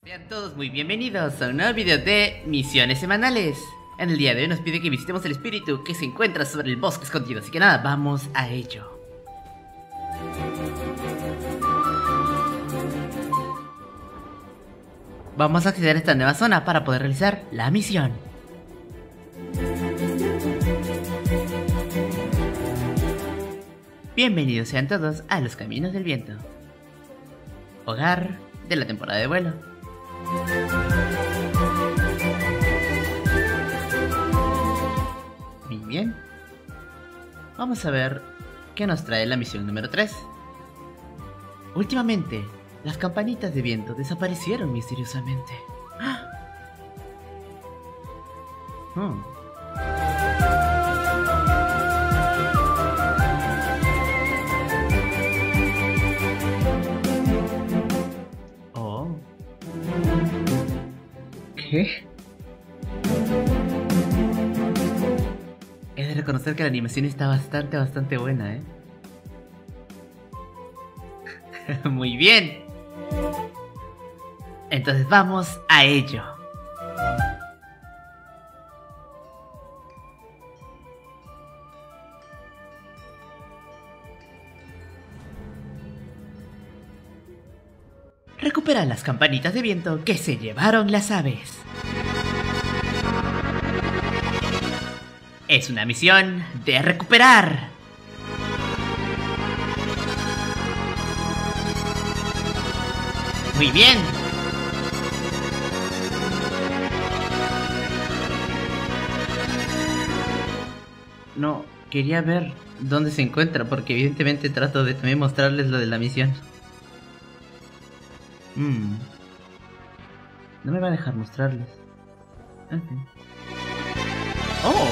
Sean todos muy bienvenidos a un nuevo video de misiones semanales. En el día de hoy nos pide que visitemos el espíritu que se encuentra sobre el bosque escondido, así que nada, vamos a ello. Vamos a acceder a esta nueva zona para poder realizar la misión. Bienvenidos sean todos a los Caminos del Viento, hogar de la temporada de vuelo. Muy bien. Vamos a ver qué nos trae la misión número 3. Últimamente, las campanitas de viento desaparecieron misteriosamente. ¡Ah! Oh. ¿Qué? He de reconocer que la animación está bastante buena, ¿eh? Muy bien. Entonces vamos a ello. Recupera las campanitas de viento que se llevaron las aves. Es una misión de recuperar. Muy bien. No, quería ver dónde se encuentra porque evidentemente trato de también mostrarles lo de la misión. No me va a dejar mostrarles. Okay. ¡Oh!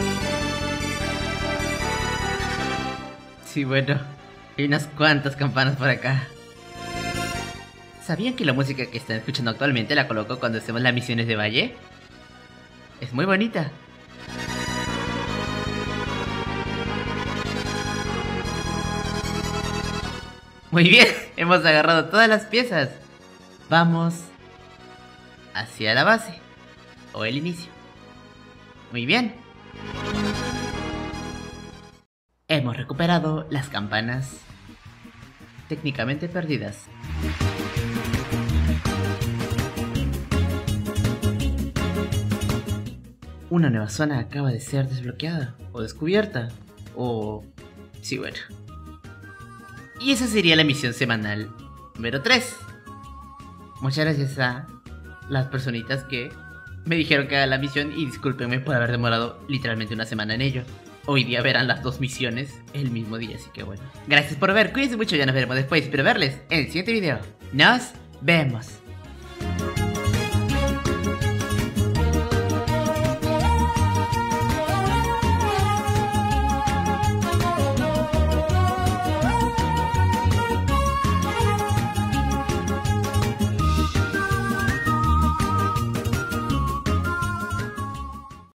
Sí, bueno, hay unas cuantas campanas por acá. ¿Sabían que la música que están escuchando actualmente la coloco cuando hacemos las misiones de valle? Es muy bonita. Muy bien, hemos agarrado todas las piezas. Vamos hacia la base o el inicio. Muy bien. Hemos recuperado las campanas técnicamente perdidas. Una nueva zona acaba de ser desbloqueada o descubierta. O... sí, bueno. Y esa sería la misión semanal número 3. Muchas gracias a las personitas que me dijeron que haga la misión y discúlpenme por haber demorado literalmente una semana en ello. Hoy día verán las dos misiones el mismo día, así que bueno. Gracias por ver, cuídense mucho, ya nos veremos después. Espero verles en el siguiente video. Nos vemos.